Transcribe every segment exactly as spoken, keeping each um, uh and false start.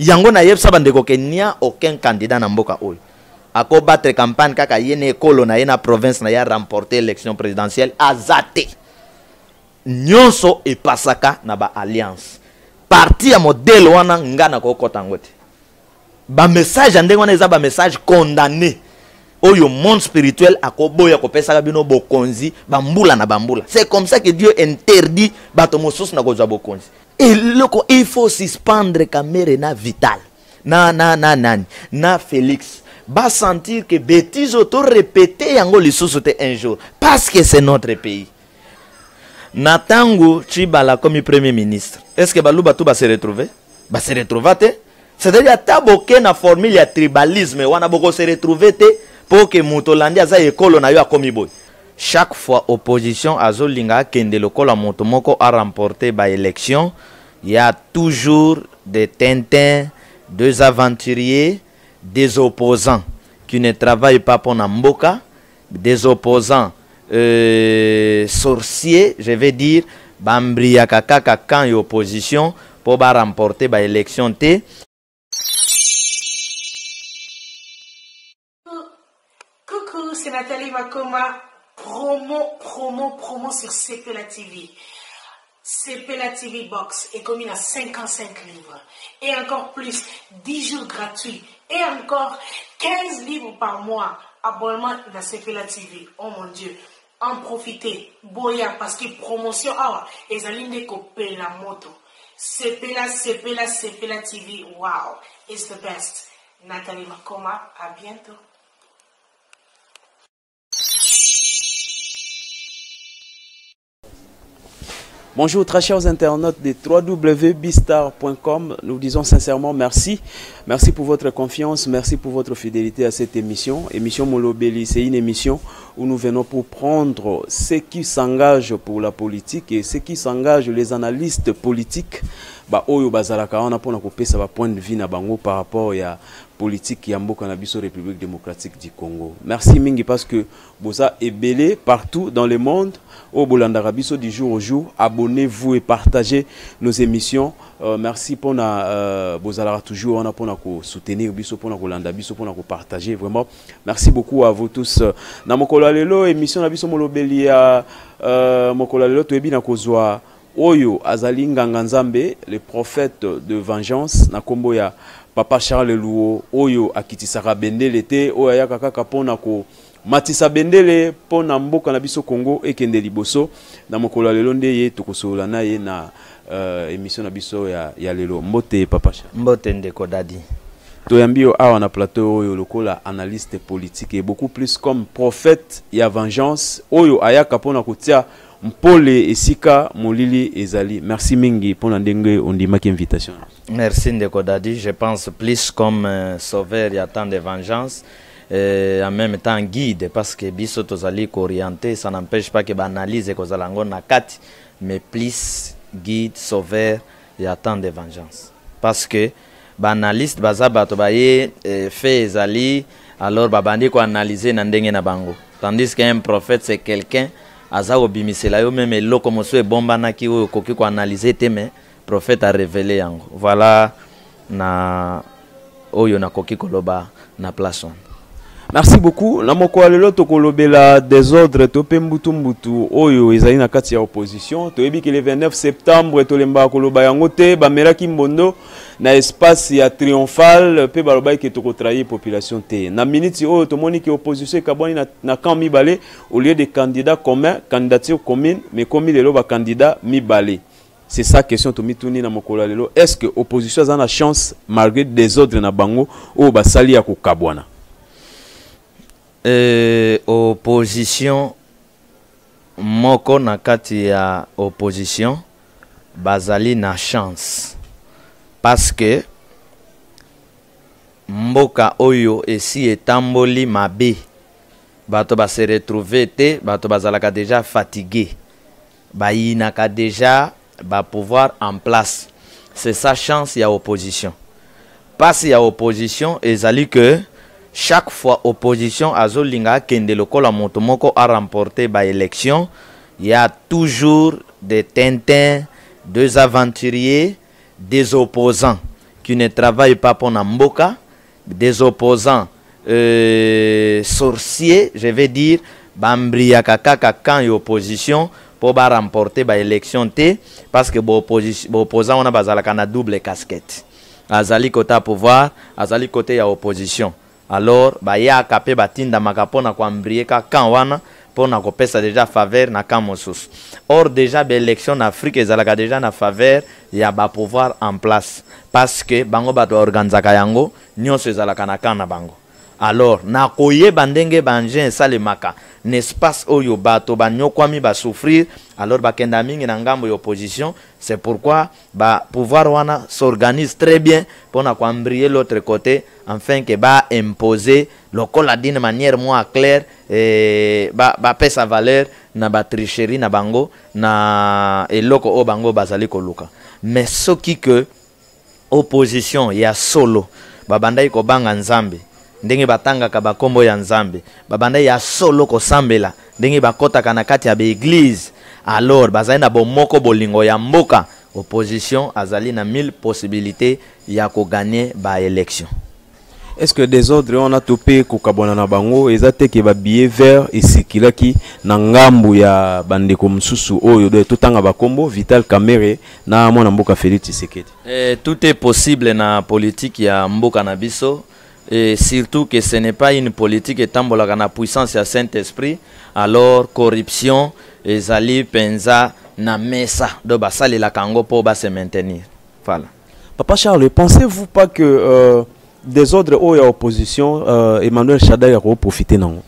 yango na yebsa bandeko ke nia aucun candidat na mboka oyo ako battre campagne kaka yene ekolo na yena province na ya remporter élection présidentielle azate nyonso e pasaka na ba alliance parti ya modèle wana ngana ko kotangote ba message ndenge wana eza ba message condamné oyo monde spirituel akoboya kopesa bino bokonzi bambula na bambula. C'est comme ça que Dieu interdit bato mosusu na kozwa bokonzi. Et loko il faut suspendre kamere na vital na na na nani na Félix ba sentir que bêtise auto répéter yango lisusu te un jour parce que c'est notre pays. Natangu Chibala comme premier ministre, est-ce que baluba tout va se retrouver? Ba se retrouver te? C'est-à-dire taboke na formule ya tribalisme wana boko se retrouver te pour que Mutolandi aza ekolo na yo akomi boy. Chaque fois opposition azolinga kende lokola moto moko a remporté ba élection, il y a toujours des tintins, des aventuriers, des opposants qui ne travaillent pas pour Namboka, des opposants euh, sorciers, je vais dire, bambria kaka quand y opposition pour ba remporter ba élection té. Coucou, c'est Nathalie Makoma, promo, promo, promo sur C P L A T V. C P L A T V Box est commis à cinquante-cinq livres. Et encore plus, dix jours gratuits. Et encore quinze livres par mois. Abonnement dans C P L A T V. Oh mon Dieu. En profitez. Boya, parce que promotion, ah, et alignes copier la moto. C P L A, C P L A, C P L A T V. Wow. It's the best. Nathalie Makoma, à bientôt. Bonjour très chers internautes de w w w point bistar point com. Nous disons sincèrement merci. Merci pour votre confiance, merci pour votre fidélité à cette émission. Émission Molobeli, c'est une émission où nous venons pour prendre ceux qui s'engagent pour la politique et ceux qui s'engagent, les analystes politiques. Bah, oyo bazalaka on a pour ça va point de vue na bango par rapport à politique ya mboka na biso République démocratique du Congo. Merci mingi parce que boza est belé partout dans le monde. Au Bolandara biso du jour au jour, abonnez-vous et partagez nos émissions. Euh, merci pour na euh, bozalara toujours on a pour na soutenir biso pour na kolanda biso pour na partager vraiment. Merci beaucoup à vous tous. Na mokolo lelo émission na biso molobeli ya euh, mokolo lelo to ebi na kozwa Oyo Azali Nganga Nzambe, le prophète de vengeance, na kombo ya Papa Charles Luo, Oyo akitisaka bendele te, Oyo ayaka kaka pona ko matisa bendele pona mboka na biso Congo ekende liboso, na mokolo lelo nde ye tokosola na ye na uh, émission na biso ya, ya lelo. Mbote Papa Charles. Mbote ndeko dadi. Toyambio awa na plateau Oyo lokola analyste politique et beaucoup plus comme prophète ya vengeance, Oyo ayaka pona kotia Mpole Esika Molili Ezali. Merci mingi pour ndenge ondimaki invitation. Merci ndeko dadi, je pense plus comme euh, sauveur, il y a tant de vengeance et en même temps guide parce que biso tozali orienté, ça n'empêche pas que banalise ko zalango na kati mais plus guide, sauveur, il y a tant de vengeance parce que banaliste bazaba to baye euh, fait Ezali alors babandi ko analyser na ndenge na bango tandis qu'un prophète c'est quelqu'un aza obimisela yo même eloko mosu ebombanaki oyo koki ko analyser te mais prophète a révélé yango. Voilà na oyo na koki koloba na place wana. Merci beaucoup. Na moko alelo to kolobela désordre to pembutu mbutu oyo ezali na kati ya opposition. To yebi que le vingt-neuf septembre to lemba koloba yango te ba meraki mbondo na espace ya triomphal pe baloba ke to ko trahir population te. Na minute oyo to moni que opposition kaboni na, na camp mibale au lieu de candidats communs, candidature commune mais comme le ba candidat mibale. C'est ça question to mituni na mokolo lelo. Est-ce que opposition a la chance malgré désordre na bango o ba sali ya ko kabwana? Euh, opposition moko na kati ya opposition bazali na chance parce que mboka oyo esi etamboli mabe bato ba se retrouver te bato bazalaka déjà fatigué bayinaka déjà ba pouvoir en place. C'est sa chance ya opposition parce ya opposition ezali que chaque fois opposition azolinga kende lokola moto moko a remporté ba élection, il y a toujours des tintins, des aventuriers, des opposants qui ne travaillent pas pour Namboka, des opposants euh, sorciers, je vais dire, Bambria Kaka quand et opposition pour ba remporter ba élection T, parce que l'opposant on a bazalaka na double casquette. Azali côté pouvoir, azali côté ya opposition. Alors ba ya kapé batinda makapona kwa mbrie Kaka wana pour na kopesa déjà faveur na kamosus. Or déjà l'élection en Afrique ezalaka déjà na faveur ya ba pouvoir en place parce que bango bato organizaka yango nyonso ezalaka na kana bango. Alors na koye bandenge banje salemaka n'espace oyo bato banyokwami ba souffrir alors bakenda mingi na ngambo ya opposition, c'est pourquoi ba pouvoir wana s'organise très bien pour na kwambrier l'autre côté afin que ba imposer lokola d'une manière moins claire et ba ba pesa valeur na ba tricherie na bango na eloko o bango bazali koluka. Mais ce qui que opposition ya solo babandai ko banga nzambe ndenge batanga ka bakombo ya nzambe babandai ya solo ko sambela ndenge bakota kana kati ya église alors bazali na bomoko bolingo ya mboka opposition azali na mille possibilités ya ko gagner ba élection. Est-ce que des ordres on a topé kokabona na bango ezate ke ba billet vert esikilaki na ngambu ya bandeko msusu oyo de totanga bakombo Vital Kamerhe na mwana mboka Félix Tshisekedi? Eh, tout est possible na politique ya mboka na biso. Et surtout que ce n'est pas une politique étant la puissance du Saint-Esprit, alors corruption et zali penza na mesa de basali la Congo pour se maintenir. Voilà. Papa Charles, pensez-vous pas que euh, des ordres ou ya opposition euh, Emmanuel Shada ya profiter non?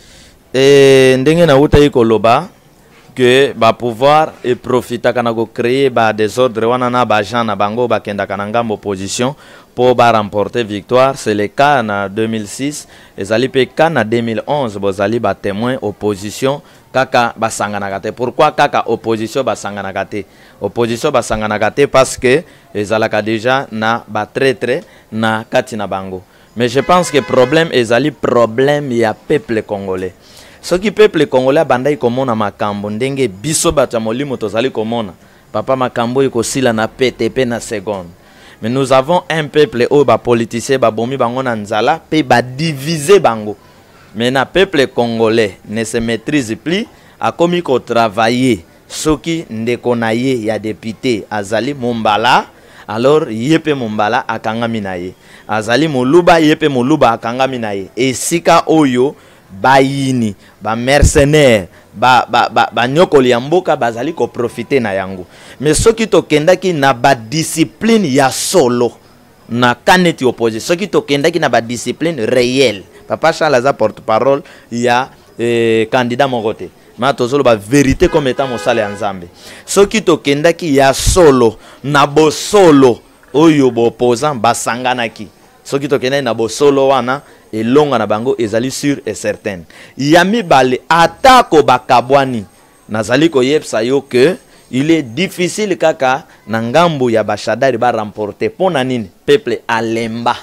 Et ndenge na uta ikoloba que ba pouvoir et profiter kana go créer ba des ordres wana na ba gens na bango ba kenda kana ngambo opposition pour ba remporter victoire. C'est le cas en deux mille six et zali pe cas en deux mille onze bozali ba témoin opposition kaka basangana kate. Pourquoi kaka opposition basangana kate? Opposition basangana kate parce que ezalaka déjà na ba traître na kati na bango. Mais je pense que problème ezali problème ya peuple congolais. Ce qui peuple congolais bandai komona makambo ndenge biso bato molimo tozali komona papa makambo ikosila na P T P na seconde. Mais nous avons un peuple où ba politicien ba bomi bango na nzala pe ba diviser bango. Mais na peuple congolais ne se maîtrise plus a komi ko travailler ce qui ndeko na ye ya député azali Mombala alors yepe Mombala akangami na ye azali Moluba yepe Moluba akangami na ye esika oyo bayini ba mercenaire ba ba ba, ba nyokoli ya mboka bazali ko profiter na yango. Mais ce qui tokendaki na ba discipline ya solo na kaneti opposé ce qui tokendaki na ba discipline réelle. Papa Charles aza porte-parole ya eh, candidat mogote ma tozolo ba vérité comme étant mosala ya nzambe. Ce qui tokendaki ya solo na bo solo oyo bo opposant basanganaki. Ce qui tokendaki na bo solo wana et longa na bango ezali sûr et certain. Yami bale atako bakabwani nazali ko yepsa yo que il est difficile kaka na ngambo ya bashadari ba remporter pona nini peuple alemba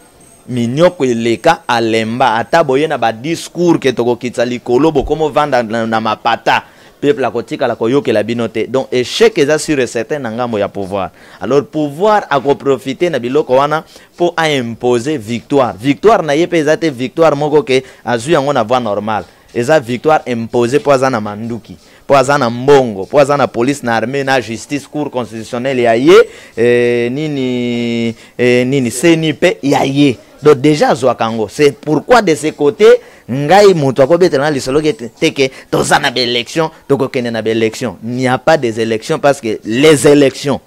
minyoko eleka alemba ataboye na ba discours ke toko kitali kolobo como vanda na, na mapata peuple akotika la koyoke la binote. Donc échec est sûr et certain na ngambo ya pouvoir. Alors pouvoir a ko profiter na biloko wana pour a imposer victoire. Victoire na yepe ezate victoire moko ke azu yango na voie normale. Eza victoire imposée pour azana manduki, pour azana mbongo, pour azana police na armée na justice cour constitutionnelle ya ye eh, nini eh, nini senipe ya ye. Donc déjà zo kango. C'est pourquoi de ce côté ngai mutu akobete na lisolo ke teke tozana be élection toko kene na be élection. Il n'y a pas des élections parce que les élections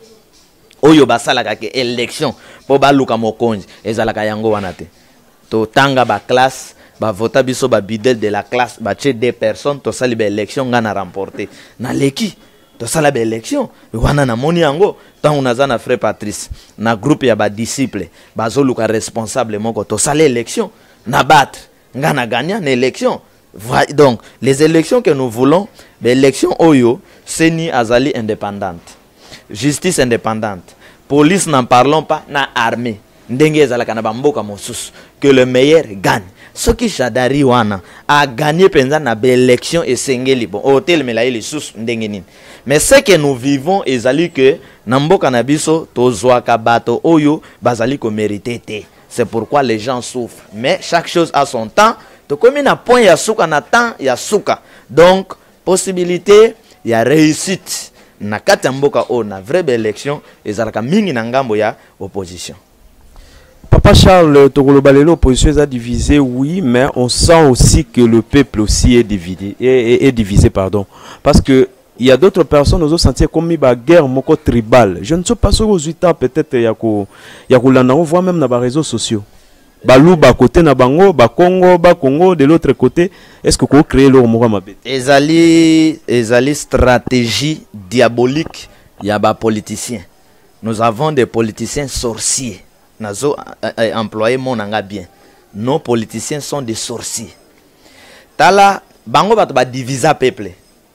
oyo basala ka ke élection po baluka mokonzi ezalaka yango wana te. To tanga ba classe ba vota biso ba bidel de la classe ba tche deux personnes to sali be élection ngana remporter na leki to sala be élection wana na moni yango tant unaza na frère Patrice na groupe ya ba disciple bazoluka responsable moko to sala élection na battre ngana gagner na élection. Donc les élections que nous voulons l'élection oyo seni azali indépendante, justice indépendante, police n'en parlons pas, na armée ndenge ezalaka na bamboka mosusu que le meilleur gagne. Ce qui Shadari wana a gagné pendant na élection et sengeli bon hôtel melaye les sous ndenge nini. Mais ce que nous vivons ezali que na mboka na biso tozwaka bato oyo bazali ko mériter te. C'est pourquoi les gens souffrent. Mais chaque chose a son temps. To comme na point ya suka na temps ya suka. Donc possibilité ya réussite na kati ya mboka o na vraie élection ezalaka mingi na ngambo ya opposition. Papa Charles, l'opposition est divisée, oui, mais on sent aussi que le peuple aussi est divisé, est, est, est divisé pardon. Parce que il y a d'autres personnes qui ont senti comme une guerre moko tribale. Je ne sais pas si aux huit ans peut-être il y a on voit même dans les réseaux sociaux. Balou ba côté na bango, ba Congo, ba Congo de l'autre côté. Est-ce que vous créez leur mora mabé? Ezali, ezali stratégie diabolique. Il y a des politiciens. Nous avons des politiciens sorciers. Nazo employé mon anga bien. Nos politiciens sont des sorciers. Tala bango bato ba diviser peuple.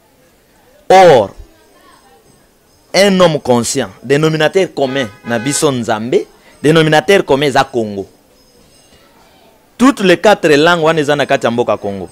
Or un homme conscient, dénominateur commun na biso Nzambe, dénominateur commun za Congo. Toutes les quatre langues wana za na kati mboka Congo.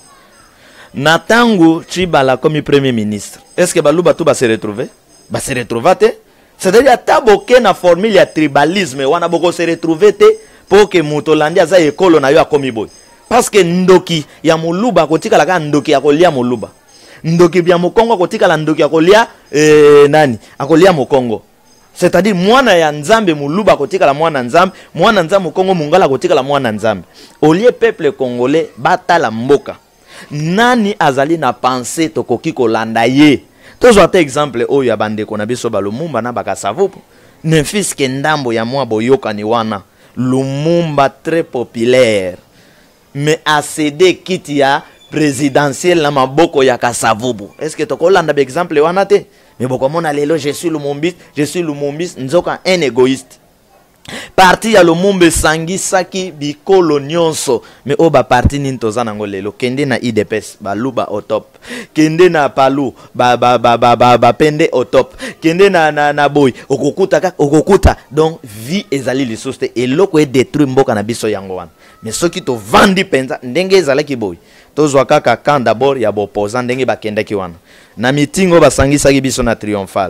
Natangu Chibala comme premier ministre. Est-ce que balu bato ba se retrouver? Ba se retrouver? C'est-à-dire taboke na formule ya tribalisme wana boko se retrouver te pour que Mutolandi aza ekolo na yo akomi boy. Parce que ndoki ya muluba kotika la ka ndoki ya kolia muluba. Ndoki bya mokongo kotika la ndoki ya kolia eh, nani akolia mokongo. C'est-à-dire mwana ya nzambe muluba kotika la mwana nzambe, mwana nzambe mokongo mungala kotika la mwana nzambe. Olie peuple congolais batala mboka. Nani azali na pensée tokoki kolanda ye. Toujours un exemple oyo ya bande ko na biso ba Lumumba na bakasavupo. Nemfis ke ndambo ya mwa boyoka ni wana. Lumumba très populaire. Mais a cédé kiti ya présidentiel na maboko ya Kasavubu. Est-ce que toko landa ba exemple wana te? Mais boko mona lelo je suis Lumumbiste, je suis Lumumbiste nzoka un égoïste. Parti ya Lumumba sangi saki bikolo nyonso mais oba parti nintoza nango lelo kende na I D P S ba luba au top kende na palu ba ba ba ba ba, ba pende au top kende na na, na boy okokuta kaka okokuta donc vie ezali lisoste et loko e détruit mboka na biso yango wana mais soki to vandi penza ndenge ezalaki boy tozwa kaka kan d'abord ya opposant ndenge bakendaki wana na mitingo basangisaki biso na triomphal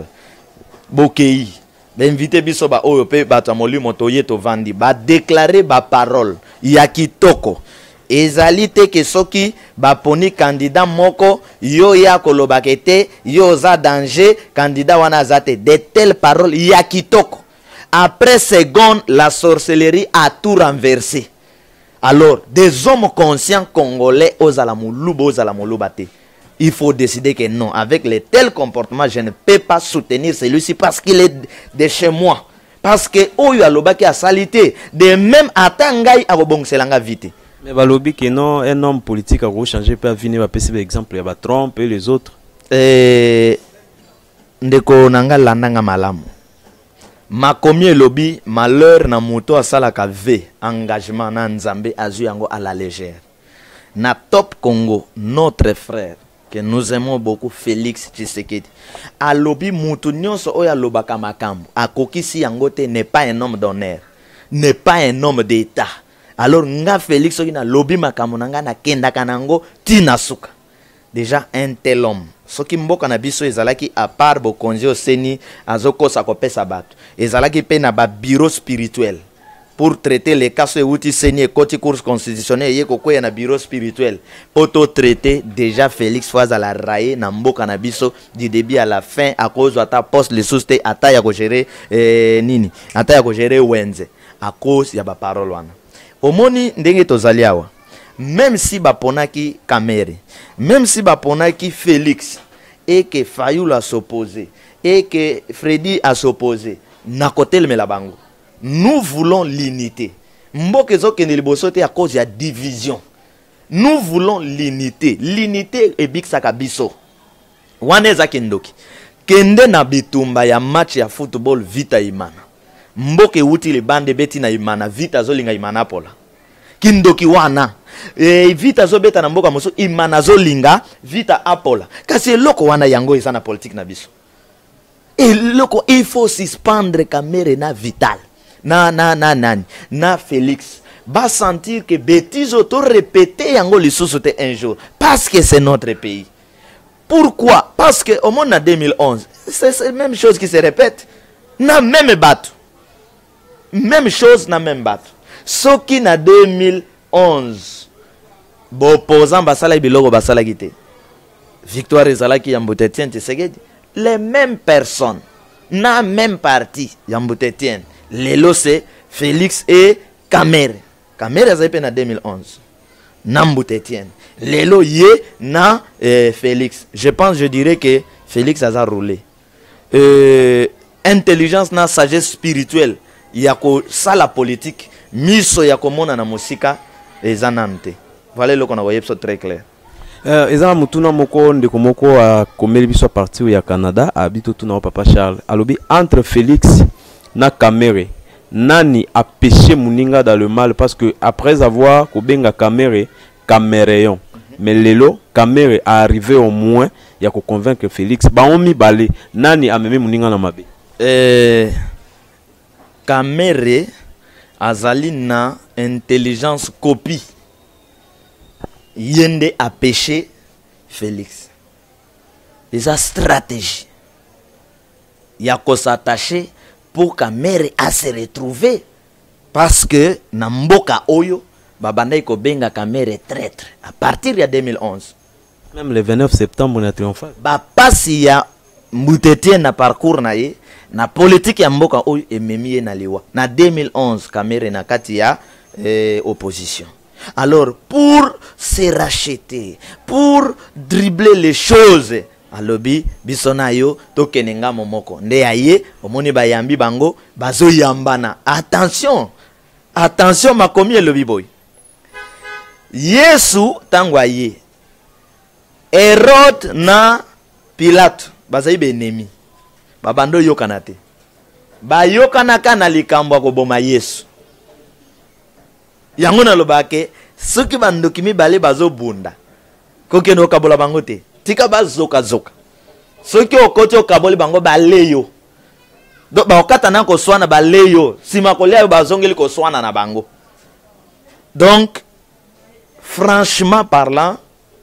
bokei l'invité biso ba oyo pe bato molimo toye to vandi ba déclarer ba parole ya kitoko ezali te ke soki ba poni candidat moko yo ya kolobaka te yo za danger candidat wana zate de telles paroles ya kitoko après seconde la sorcellerie a tout renversé. Alors des hommes conscients congolais ozala mulubo ozala muluba te. Il faut décider que non, avec les tels comportements, je ne peux pas soutenir celui-ci parce qu'il est de chez moi. Parce que Oyo Alobaki a salité. De même, Atangai a rebongselanga vite. Mais Balobi que non, un homme politique a changé, peut venir à passer exemple, il y a Trump et les autres. Ndeko nanga landanga malamu. Ma komi lobby, malheur na moto asalaka ve, engagement na nzambe azu yango à la légère. Na Top Congo, notre frère, que nous aimons beaucoup, Félix Tshisekedi. A lobby mutu nyonso oya lobaka makambo. A kokisi yangote n'est pas un homme d'honneur. N'est pas un homme d'état. Alors nga Félix oki na lobby makambo nanga na kenda kanango tina suka. Déjà un tel homme. Soki mboka na biso ezalaki à part bo konzi oseni azoko sa kopesa bato. Ezalaki pe na ba bureau spirituel. Pour traiter les cas où tu saignes côté cours constitutionnel et koko ya na bureau spirituel auto traiter déjà Félix Foaza la raé na mboka na biso du début à la fin à cause de ta poste les sousté ata ya ko gérer eh, nini ata ya ko gérer wenze à cause ya ba parole wana omoni ndenge tozali awa même si ba ponaki Kamere même si ba ponaki Félix et que Fayulu a s'opposé et que Freddy a s'opposé na côté le melabango. Nous voulons l'unité. À cause de la division. Nous voulons l'unité. L'unité est big sakabiso. Waneza kendoki. Kende na bitumba ya match ya football vita imana. Mboke uti le bande beti na imana. Vita zolinga imana pola. Kindoki wana. E, vita zo beta na mboka moso imana zolinga. Vita apola. Kasi loko wana yango isa na politique na biso. Et loko il faut suspendre Kamere na vital. na na na nani na Félix va sentir que bêtise auto répété yango lisusu te un jour parce que c'est notre pays. Pourquoi? Parce que au monde en deux mille onze, c'est la même chose qui se répète. Na même bateau. Même chose na même bateau. Ce qui na deux mille onze, bo posant basala biloko basala gite. Victoire ezalaki Yambouté Etienne Tshisekedi. Les mêmes personnes, na même parti Yambouté Etienne. Lelo c'est Félix et Kamere. Kamere ezalaki na deux mille onze. Yambouté Etienne. Lelo yé na euh, Félix. Je pense, je dirais que Félix a roulé. Euh, intelligence na sagesse spirituelle. Yako ça la politique. Miso yako mona na musika ezanante. Voilà le qu'on a voyé très clair. Euh, Ezana mutuna moko ndeko moko a komeli biso parti ya Canada habito tuna papa Charles. Alobi entre Félix na Kamere. Nani a péché Muninga dans le mal parce que après avoir kobenga Kamere Caméréon. Mais lelo Kamere a arrivé au moins ya ko convaincre Félix ba on mi balé nani a memé Muninga na mabe. Euh Kamere azali na intelligence copie. Yende a péché Félix. Les a stratégie. Ya ko s'attacher pour Kamere à se retrouver parce que na mboka oyo babanda ko benga Kamere traître à partir de deux mille onze. Même le vingt-neuf septembre on a triomphé. Ba pasi ya Mbutetien na parcours na ye na politique ya mboka oyo ememi na liwa. Na deux mille onze Kamere na kati ya eh, opposition. Alors pour se racheter, pour dribbler les choses, alobi bisona yo tokenenga momoko nde aye omoni bayambi bango bazo yambana. Attention, attention makomi elobi boy. Yesu tangwa ye Herode na Pilate bazayi benemi babando yokana te ba yokana kana likambo ko boma Yesu yango na lobake soki bandoki mibale bazo bunda koke no kabola bango te tika bazoka zoka soki okoti okaboli bango baleyo do ba okata na ko swana baleyo sima kolia bazongeli ko swana na bango. Donc franchement parlant,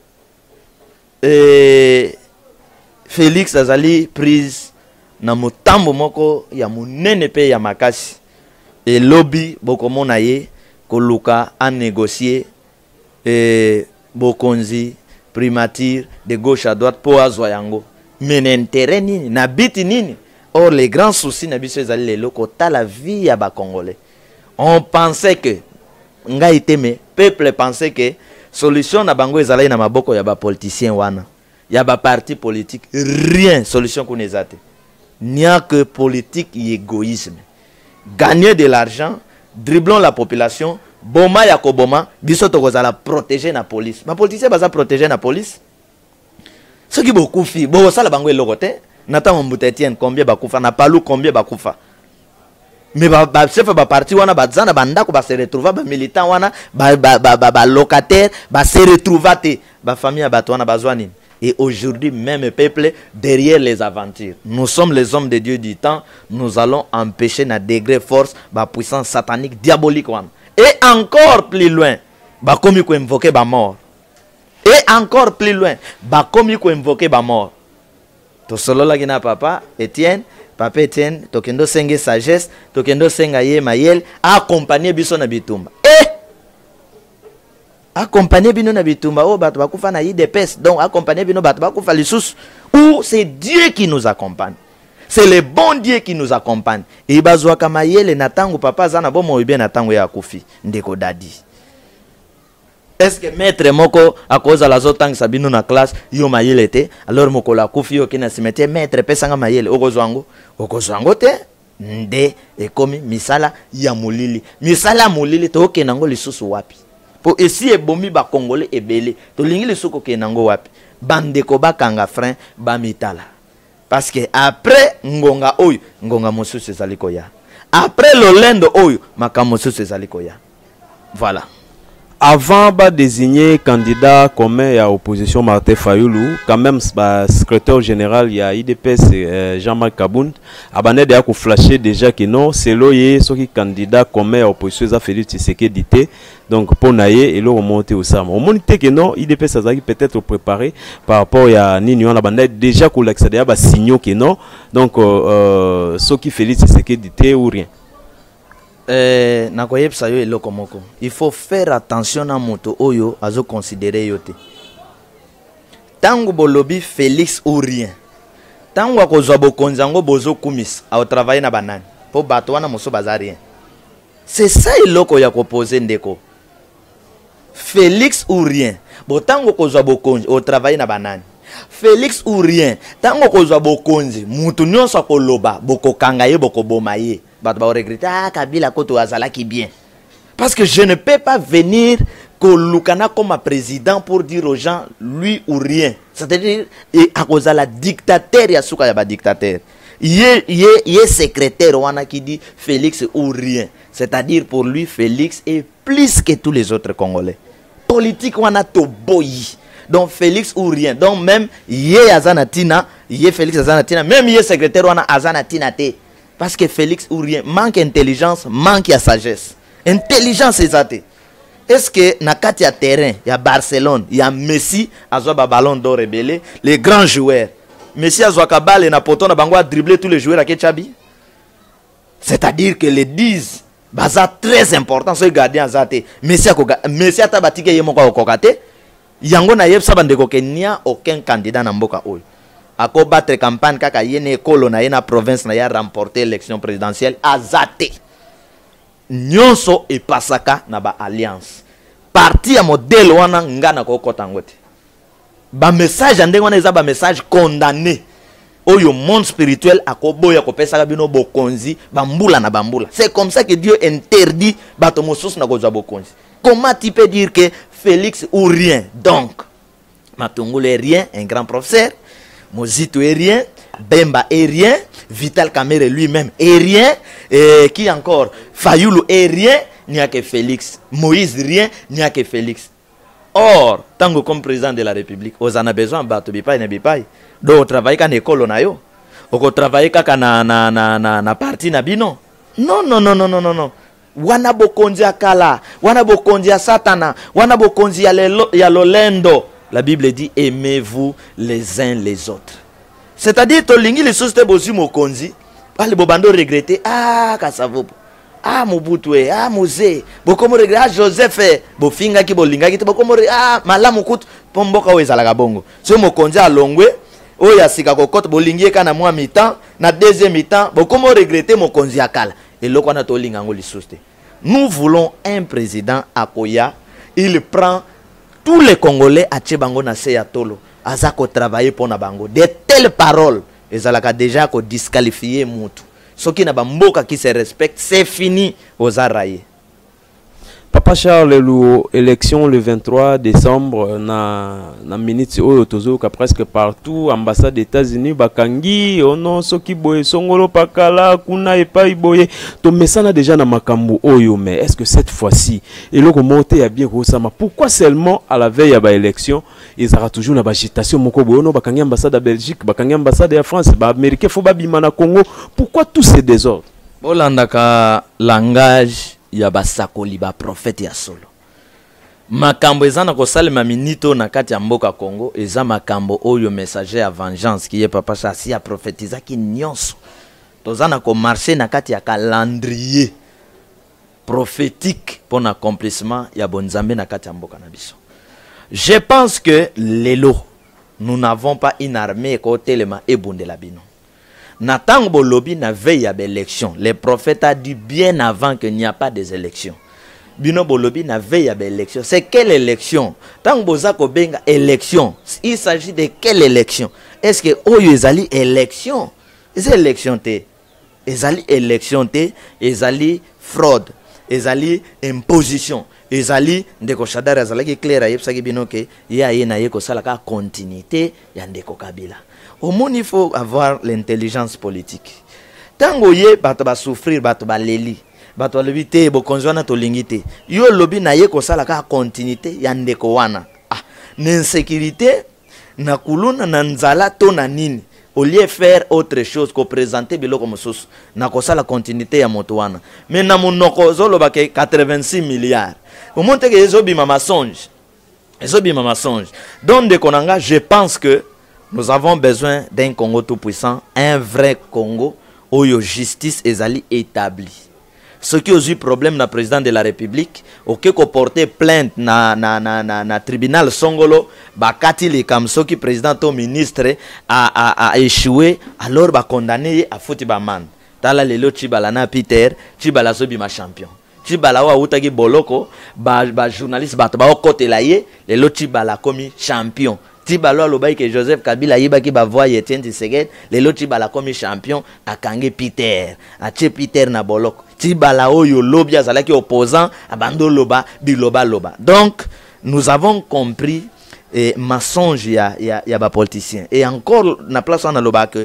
eh, Félix azali prise na motambo moko ya munene pe ya makasi et lobby bokomona ye koluka a négocier eh, bokonzi primature de gauche à droite po azwa yango mais n'intérêt nini na biti nini. Or les grands soucis na biso ezali lelo kota la vie ya ba congolais. On pensait que nga iteme peuple pensait que solution na bango ezali na maboko ya ba politicien wana ya ba parti politique. Rien solution qu'on ezate. N'y a que politique et égoïsme. Gagner de l'argent, dribblons la population, boma ya koboma, biso tokozala protéger na police. Ma politicien baza protéger na police. Ce qui beaucoup fi, bo ça la bango elokote, nata Mbuté Etienne combien bakufa na palu combien bakufa. Mais ba ba chef ba parti wana bazana banda ko ba se retrouver ba militant wana ba ba ba, ba, ba locataire ba se retrouver te ba famille ba wana bazwani. Et aujourd'hui même peuple derrière les aventures. Nous sommes les hommes de Dieu du temps, nous allons empêcher na degré force ba puissance satanique diabolique wana. Et encore plus loin, ba komi ko invoquer ba mort. Et encore plus loin, ba komi ko invoquer ba mort. To solo la gina papa Etienne Papa Etienne, tokendo senge sagesse, tokendo senga ye mayel, accompagner biso na bitumba. Eh! Accompagner bino na bitumba, oh bato bakufa na yi de pes, donc accompagner bino bato bakufa lissus. Ou c'est Dieu qui nous accompagne. C'est le bon Dieu qui nous accompagne. Et bazwa kama yele na tango papa zana bomo ibe na tango ya kufi, ndeko dadi. Est-ce que maître moko à cause de la zotang sabino na classe yo mayele te alors moko la kufi yo kina simete maître pesanga mayele okozwango okozwango te nde ekomi misala ya mulili misala mulili to kenango lisusu wapi po esi ebomi ba congolais ebele to lingi lisuko kenango wapi bandeko bakanga frein ba mitala parce que après ngonga oyo ngonga mosusu ezaliko ya après lolendo oyo makamosusu ezaliko ya voilà. avant de désigner candidat commun à l'opposition Martin Fayoulou, quand même, bah, secrétaire général, il y a I D P S euh, Jean-Marc Kabound, abandonné déjà qu'on flashé déjà que non, c'est là ce qui candidat commun à l'opposition Félix Tshisekedi dit. Donc pour naïe et là remonter au Sam. Au moment que non, I D P S peut-être préparé par rapport à Nini on abandonné déjà qu'on l'accède à signaux que non. Donc euh, ce qui Félix Tshisekedi dit ou rien. Eh, il faut faire attention à moto oyo azo considérer yote. Tango bolobi Félix ou rien. Tango akozwa bokonzango bozo kumis au travailler na banane. Po bato wana moso bazarien. C'est ça iloko ya proposer ndeko. Félix ou rien. Bo tango kozwa bokonzi au travailler na banane. Félix ou rien. Tango kozwa bokonzi mutu nyonso koloba boko kangaye boko bomaye. Bah, bah, regretter, ah, Kabila Koto Azala qui bien. Parce que je ne peux pas venir Kolukana comme président pour dire aux gens lui ou rien. C'est-à-dire, à cause de la dictateur, il y a souka yaba dictateur. Il y a secrétaire wana qui dit Félix ou rien. C'est-à-dire pour lui, Félix est plus que tous les autres Congolais. Politique wana to boyi. Donc Félix ou rien. Donc même, il y a Azanatina, il y a Félix Azanatina, même il y a secrétaire wana Azanatina te. Parce que Félix ou rien manque d'intelligence, manque de sagesse. Intelligence c'est ça. Est-ce que nakati ya terrain, il y a Barcelone, il y a Messi, azoba ballon d'or rebelle, les grands joueurs. Messi azoba kabale na poto na bango a dribbler tous les joueurs à Ketchabi. C'est-à-dire que les dix baza très important ce gardien azate. Messi a Messi ata batike yemo kwa okokate. Yango na yebsa bandeko ke nia aucun candidat na mboka oyo. Ako battre campagne kaka yene kolo na yena province na ya remporter l'élection présidentielle azate. Nyonso e pasaka na ba alliance. Parti ya modèle wana ngana ko kotangote. Ba message ande wana eza ba message condamné. Oyo monde spirituel akoboya ko pesa bino bokonzi bambula na bambula. C'est comme ça que Dieu interdit bato mosusu na kozwa bokonzi. Comment tu peux dire que Félix ou rien? Donc Matungulu est rien, un grand professeur. Mozito est rien, Bemba est rien, Vital Kamerhe lui-même est rien, et qui encore? Fayoulou est rien, il n'y a que Félix. Moïse rien, il n'y a que Félix. Or, tant comme président de la République, on a besoin de battre bipai na bipai. Donc, on travaille qu'à l'école na yo. On travaille qu'à na na na na na parti na bino. Non non non non non non non. Wana bokonzi akala, wana bokonzi satana, wana bokonzi ya lolendo. La Bible dit aimez-vous les uns les autres. C'est-à-dire tolingi les sociétés bozu mokonzi, pas les bobando regretter ah kasavo. Ah Mobutu ah Mosé, bokomo regretter ah Joseph bofinga ki bolinga ki bokomo ah malamu kutu pomboka wezala kabongo. So mokonzi alongwe oya sika kokota bolingi kana mwa mi-temps na deuxième mi-temps bokomo regretter mokonzi akala. Et loko na tolinga ngo les sociétés. Nous voulons un président akoya, il prend tous les Congolais à Tchebango na seya tolo azako travailler pour na bango de telles paroles ezalaka déjà ko disqualifier mutu soki na bamboka qui se respecte c'est fini aux araye. Papa Charles Lou, élection le vingt-trois décembre na na minute oyo tozoka presque partout ambassade des États-Unis bakangi ono soki boye songolo pakala kuna epai boye to mesana déjà na makambo oyo mais est-ce que cette fois-ci eloko monté a bien kosama pourquoi seulement à la veille à ba élection ils aura toujours na agitation moko boye ono bakangi ambassade de Belgique bakangi ambassade de France ba américain faut ba bima na Congo pourquoi tous ces désordres bolandaka langage ya basakoli ba prophète ya solo makambo ezana ko salema minito na kati ya mboka Congo eza makambo oyo messager ya vengeance qui est papa chasi a prophétiser ki nyonso tozana ko marcher na kati ya calendrier prophétique pour l'accomplissement ya bonzambe na kati ya mboka na biso. Je pense que lelo nous n'avons pas une armée côté lema ebundela bino. Natang bolobi na veille à l'élection. Les prophètes a dit bien avant qu'il n'y a pas des élections. Bino bolobi na veille à l'élection. C'est quelle élection? Tant bozako benga élection. Il s'agit de quelle élection? Est-ce que oyo ezali élection? C'est élection te. Ezali élection te, ezali fraude, ezali imposition. Ezali ndeko shadara ezali clair ayebsa ki bino ke ya yena yeko salaka continuité ya ndeko Kabila. Au monde, il faut avoir l'intelligence politique. Tango ye bato ba souffrir, bato ba leli. bato alobi te bokonzi wana tolingi te yo lobi na ye kosala ka continuité ya ndeko wana ah na insécurité na kuluna na nzala to na nini au lieu faire autre chose ko présenter biloko mosusu na kosala continuité ya moto wana mais na monoko zoloba ke quatre-vingt-six milliards au monte ke ezobima mensonge ezobima mensonge donc de konanga je pense que nous avons besoin d'un Congo tout puissant, un vrai Congo où la justice est établie. Ceux qui ont eu problème dans le président de la République, ou qui ont porté plainte dans le tribunal Songolo, bakati les comme ceux qui président ou ministre a, a, a échoué, alors ba condamné à fouti ba man. Tala lelo Chibala na Peter, Chibala sobi ma champion. Chibala wa utagi boloko, ba, ba journaliste ba ba kote la ye, lelo Chibala komi champion. Tibalo alobai que Joseph Kabila yibaki ba voix Etienne Tshisekedi lelo Tibala comme champion akange Peter ache Peter na boloko Tibala oyo lobi azalaki opposant abando loba biloba loba. Donc nous avons compris et mensonge ya ya ya ba politicien et encore na place on a loba que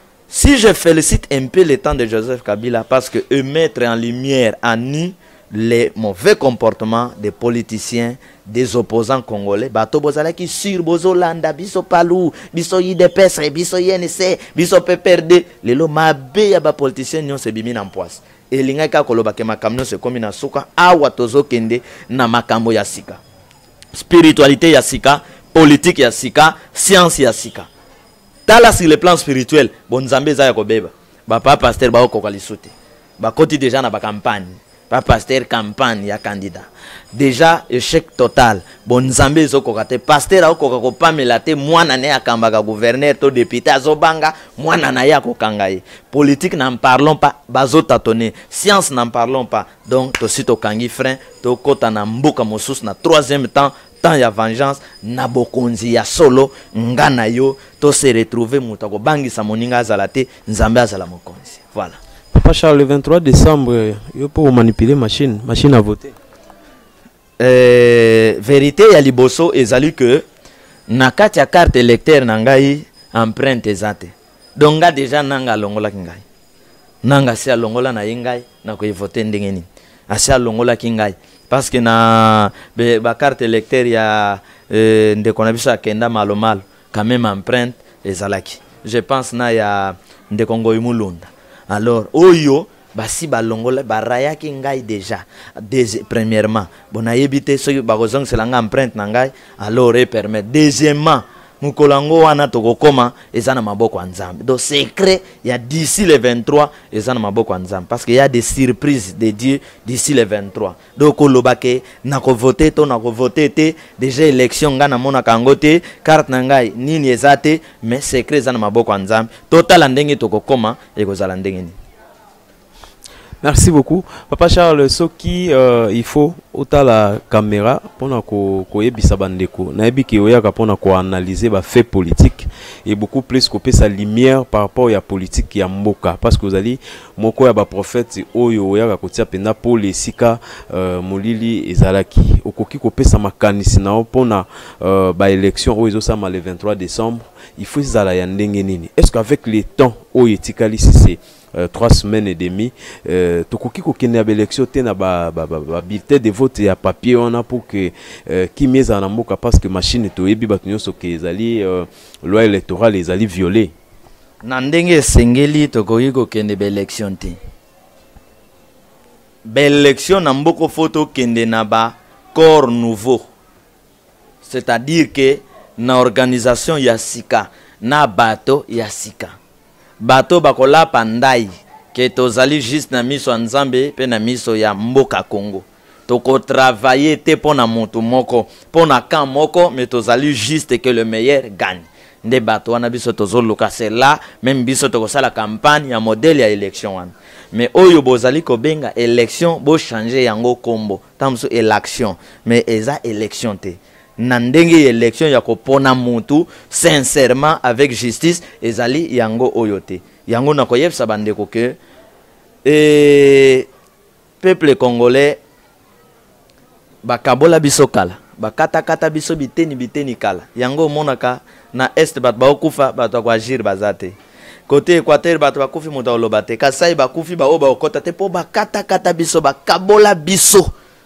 si je félicite un peu le temps de Joseph Kabila parce que eux mettre en lumière en nu les mauvais comportements des politiciens, des opposants congolais. Bato bozala ki sur bozolanda biso palou, biso I D P S, biso I N C, biso P P R D. Lelo mabe ya ba politiciens nyon se bimi na mpoise. Et linga ka koloba ke makamno se komi na suka awa tozo kende na makambo ya sika. Spiritualité ya sika, politique ya sika, science ya sika. Tala sur le plan spirituel, bon Nzambe za ya kobeba. Ba pa pasteur ba okoka lisute. Ba koti déjà na ba campagne. Pas pasteur campagne ya candidat. Déjà échec total. Bon Nzambe zokokate pasteur akoka ko pamelate mwana ne akambaka gouverneur to député azobanga mwana na ya ko kangaye. Politique n'en parlons pas, bazo tatone. Science n'en parlons pas. Donc to sito kangi frein to kota na mboka mosusu na troisième temps temps ya vengeance na bokonzi ya solo ngana yo to se retrouver mutako bangi sa moninga azalate Nzambe azala mokonzi. Voilà. Papa Charles, le vingt-trois décembre, il faut manipuler machine, machine à voter. Euh, vérité ya liboso ezali que na kati ya carte électeur nangai empreinte ezate. Donc nga déjà nanga longola kingai. Nanga si longola na yengai na ko voter ndenge nini. Asia longola kingai parce que na be, ba carte électeur ya euh, ndeko na biso akenda malo malo quand même empreinte ezalaki. Je pense na ya ndeko ngoyi mulunda. Alors, oyo, basi balongola baraya ki ngai déjà. Deuxi premièrement, bon ayebite ceux qui bazong c'est l'anga empreinte nangai, alors et permet. Deuxièmement, mukolango wana toko koma ezana maboko nzambe. Donc secret, il y a d'ici le vingt-trois ezana maboko nzambe parce qu'il y a des surprises de Dieu d'ici le vingt-trois. Donc olobake nako voter to nako voter te déjà élection ngana mona kangote carte nangai nini ezate mais secret ezana maboko nzambe. Total ndenge toko koma ekozala ndenge ni. Merci beaucoup. Papa Charles, ce qui euh, il faut autant la caméra pour ko ko yebisa bandeko. Na yebi ki oya ka pona ko analyser ba fait politique et beaucoup plus couper sa lumière par rapport à politique ya mboka parce que vous allez moko ya ba prophète oyo oya ka kotia pena pour les sika euh, molili ezalaki. Okoki couper sa makanisi na pona euh, ba élection oyo zo le vingt-trois décembre. Il faut zala ya ndenge nini. Est-ce qu'avec les temps oyo etikali si c'est Euh, trois semaines et demie euh, tokoki kokende ba élection te na ba ba ba bulletin de vote ya papier on a pour que qui mise en mboka parce que machine to yebi ba tunyo soke ezali euh, loi électorale ezali violée na ndenge sengeli tokoki kokende ba élection te ba élection na mboko photo kende na ba corps nouveau, c'est-à-dire que na organisation ya sika na bato ya sika bato bakola pandai ke tozali juste na miso nzambe pe na miso ya mboka Congo toko travailler te pona moto moko pona kan moko mais tozali juste que le meilleur gagne nde bato wana biso tozoluka c'est là même biso toko sala campagne ya modèle ya élection wana mais oyo bozali ko benga élection bo changer yango kombo tamso élection mais eza élection te na ndenge élection ya kopona mutu sincèrement avec justice ezali yango oyote yango na koyebsa bandeko ke et peuple congolais bakabola biso kala bakata kata biso biteni biteni kala yango monaka na est bat ba okufa bat ko agir bazate côté Équateur bato bakufi moto oloba te Kasai bakufi ba oba okota te po ba kata kata biso ba kabola biso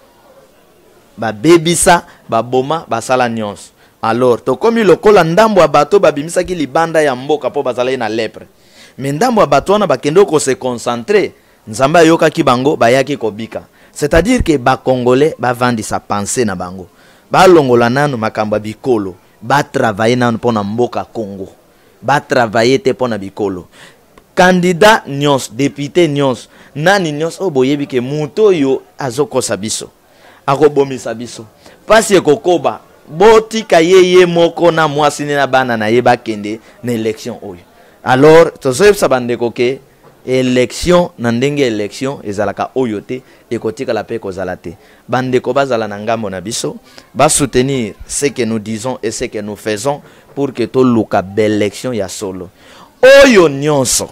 ba bebisa ba boma ba sala nyonso. Alors to komi lokola ndambo ya bato babimisa ki libanda ya mboka po bazala na lepre. Mais ndambo ya bato wana bakendo ko se concentrer nzamba yoka ki bango bayaki kobika. C'est-à-dire que ba congolais ba vandi sa pensée na bango. Ba longola nanu makamba bikolo, ba travailler nanu pona mboka Congo. Ba travailler te pona bikolo. Candidat nyons, député nyons, nani nyons oboyebi ke muto yo azokosa biso. Akobomisa biso. Pasi ekokoba boti kayeye moko na mwasini na bana na yeba kende na élection oyo. Alors tozoyeb sabandeko ke élection na ndenge élection ezalaka oyo te ekotika la pe kozala te. Bandeko bazala na ngambo na biso ba soutenir ce que nous disons et ce que nous faisons pour que to luka belle élection ya solo. Oyo nyonso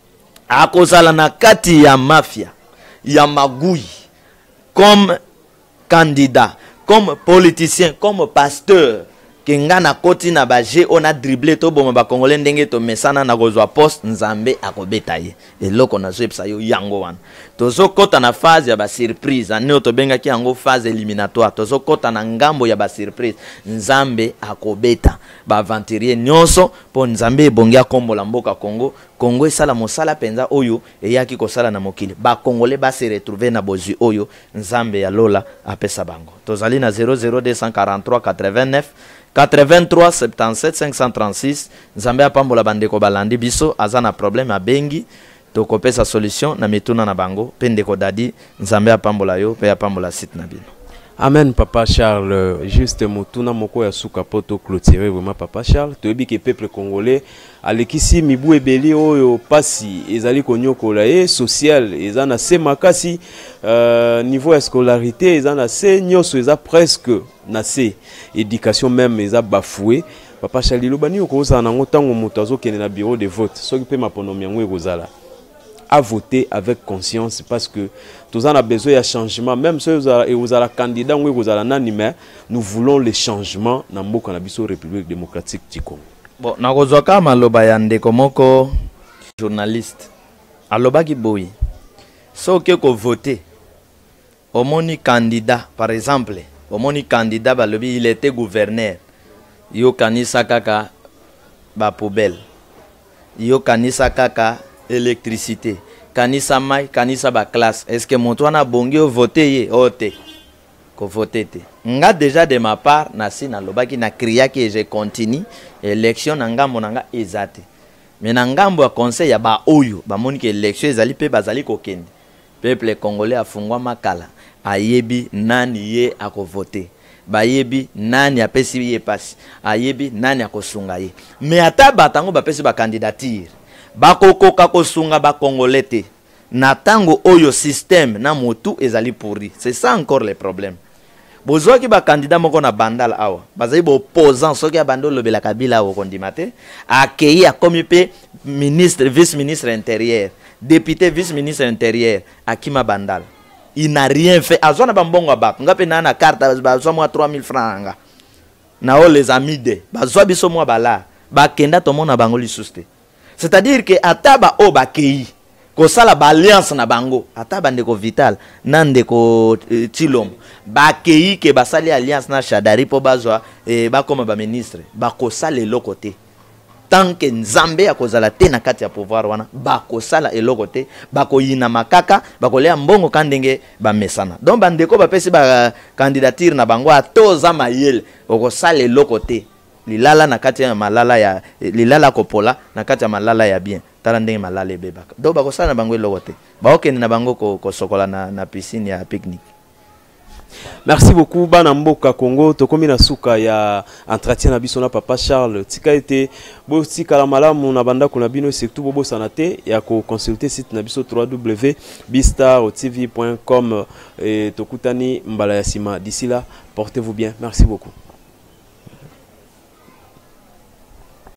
akozala na kati ya mafia ya magui comme candidat, comme politicien, comme pasteur, que ngana koti na baje on a dribblé to boma ba congolais ndenge to mesana na kozwa poste nzambe akobeta ye eloko na zepsa yo yango wana tozo kota na phase ya ba surprise ani to benga ki yango phase éliminatoire tozo kota na ngambo ya ba surprise nzambe akobeta ba aventurier nyonso po nzambe ebongia kombo la mboka Congo Congo esala mosala penza oyo eyaki kosala na mokili ba congolais ba se retrouver na bozwi oyo nzambe ya lola apesa bango tozali na zéro zéro deux cent quarante-trois quatre-vingt-neuf quatre-vingt-trois soixante-dix-sept cinq cent trente-six nzambe apambola bandeko balandi biso azana problème a bengi tokopesa solution na mituna na bango pendeko dadi nzambe apambola yo pe apambola site na bino. Amen papa Charles, juste motuna moko ya suka poto clôturer vraiment papa Charles toyebi ke peuple congolais alekisi mibu ebeli oyo pasi ezali konyokola e social ezana se makasi euh, niveau ya scolarité ezana se nyoso eza presque na se éducation même eza bafoué papa Charles lobani okoza na ngotango moto azokende na bureau de vote soki pe maponomi yango ekozala à voter avec conscience parce que tous en a besoin de changement même si vous avez candidat ou vous avez un nous voulons les changements dans la République démocratique du Congo. Bon, na kozoka maloba ya ndeko moko journaliste aloba ki boyi so ke ko voter omoni candidat par exemple omoni candidat balobi il était gouverneur yo kanisa kaka ba poubelle yo kanisa kaka électricité kanisa mai kanisa ba classe est-ce que monto na bongi o voter ye ote ko voter te nga déjà de ma part na si na lobaki na kriya que je continue élection na ngambo nanga ezate mais na ngambo ya conseil ya ba oyo ba moni que élection ezali pe bazali ko kende peuple congolais afungwa makala ayebi nani ye ako voter bayebi nani apesi ye pasi ayebi nani akosunga ye mais ata batango bapesi ba candidature bakokoka kosunga ba congolais te na tango oyo système na motu ezali pourri. C'est ça encore le problème. Bozo ki ba candidat moko na bandal awa bazali bo opposant soki abando lobela kabila awa kondimate akei akomi pe ministre vice ministre intérieur député vice ministre intérieur akima bandal il n'a rien fait azona bambongo abak ngape na na carte bazwa moi trois mille francs nga na o les amis de bazwa biso moi bala ba kenda to mona bango lisuste. C'est-à-dire que ataba o bakei ko sala ba alliance na bango ataba ndeko vital na ndeko e, tilom bakei ke basali alliance na Shadari po bazwa e, ba koma ba ministre ba ko sala eloko te tant que nzambe akozala te na kati ya pouvoir wana ba ko sala eloko te ba ko yina makaka ba ko lea mbongo kandenge ba mesana donc ba ndeko ba pesi ba candidature na bango atoza mayele ko sala eloko te lilala na kati ya malala ya lilala kopola na kati ya malala ya bien tala ndenge malala ebebaka do bakosala na bango eloko te baokende na bango kosokola na, na piscine ya picnic. Merci beaucoup bana mboka Congo tokomi na suka ya entretien na biso na papa Charles tika ete bo tika la malamu na banda kuna bino surtout bobo sanate ya ko consulter site na biso w w w point bistar t v point com et tokutani mbala ya sima. D'ici là portez-vous bien, merci beaucoup.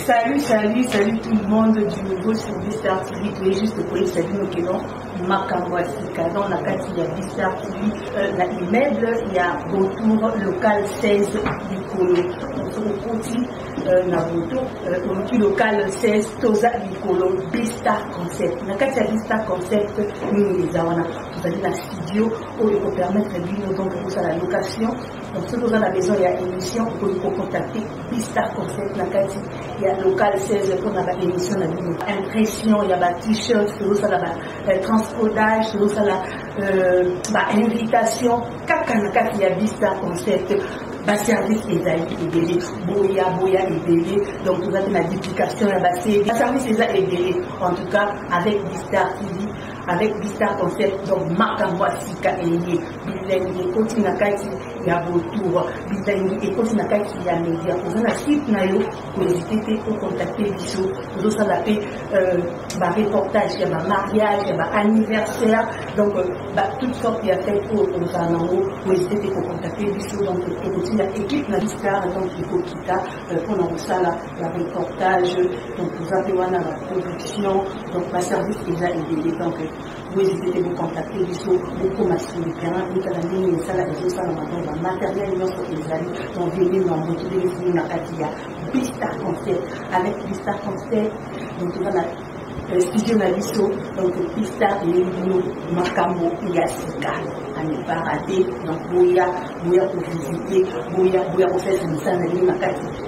Salut, salut, salut tout le monde du nouveau sur Bistar T V. Tu es juste pour les saluts nous qui non Makambouasika. Dans la carte, il y a Bistar T V, euh, l'immeuble, il y a Retour local seize du Colo. On se retrouve na Boto, au local seize Toza du Colo, Bistar Concept. La carte, il y a Bistar Concept, nous les avons. Vous allez dans le studio où il faut permettre de donc pour ça la location. Donc, ceux qui sont dans la maison, il y a émission, vous pouvez contacter Bistar Concept, la carte. Il y a local seize pour la émission, la impression, il y a la t-shirt, il y a transportage, il y a invitation. Kakanaka, il y a Bistar Concept. Bas service Esaïe et délai, Boya, Boya et délai, donc vous avez la duplication, la bas service Esaïe et délai, en tout cas avec Bistar T V, avec Bistar Concept, donc Makambouasika et Lié, Bilengi, continue à Kati, il y a Retour, Bilengi, et continue à Kati, il y a Média, vous avez la site Nayo, vous n'hésitez pas à contacter Bichot, vous avez la paix, bah, reportage, il y a un mariage, il y a un anniversaire, donc bah, toutes sortes il y a fait pour nous en haut, vous n'hésitez pas à contacter Bichot, donc l'équipe de Bistar, donc il faut quitter pour nous ça la reportage, donc vous avez la production, donc ma service déjà aidé, donc vous hésitez à vous contacter du saut, beaucoup masquer le terrain, vous avez mis ça la réseau, ça la matériel, nous sommes les amis, donc venez dans votre téléphone, il y a Bistar Concept, avec Bistar Concept, donc vous avez le studio Nabiso, donc Bistar et nous, Makambo, Yasika, à ne pas rater, donc Boya, Boya pour visiter, Boya, Boya pour faire ça, nous sommes les Makati.